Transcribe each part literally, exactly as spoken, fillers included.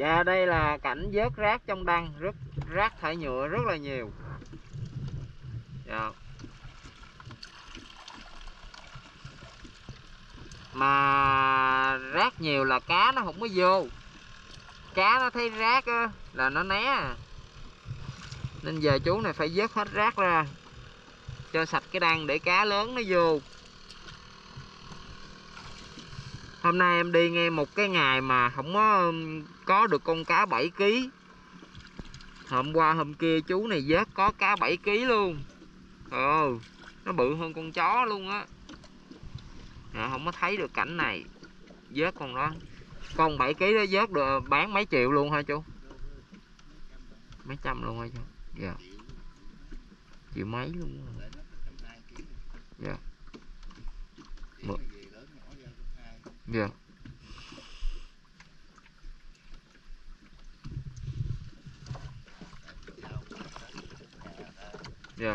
Dạ đây là cảnh vớt rác trong đăng, rất rác thải nhựa rất là nhiều. Dạ. Mà rác nhiều là cá nó không có vô. Cá nó thấy rác á là nó né à. Nên giờ chú này phải vớt hết rác ra cho sạch cái đăng để cá lớn nó vô. Hôm nay em đi nghe một cái ngày mà không có có được con cá bảy ký. Hôm qua hôm kia chú này vớt có cá bảy ký luôn. Ồ, nó bự hơn con chó luôn á. À, không có thấy được cảnh này. Vớt con đó. Con bảy ký đó vớt được bán mấy triệu luôn hả chú? Mấy trăm luôn hả chú? Dạ. Triệu mấy luôn. Dạ. Một. Dạ. Dạ.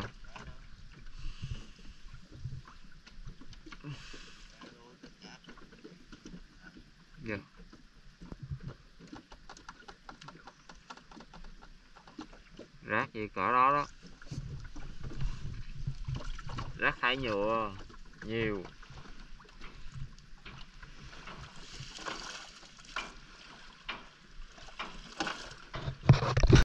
Dạ. Rác gì cỡ đó đó. Rác thải nhựa nhiều.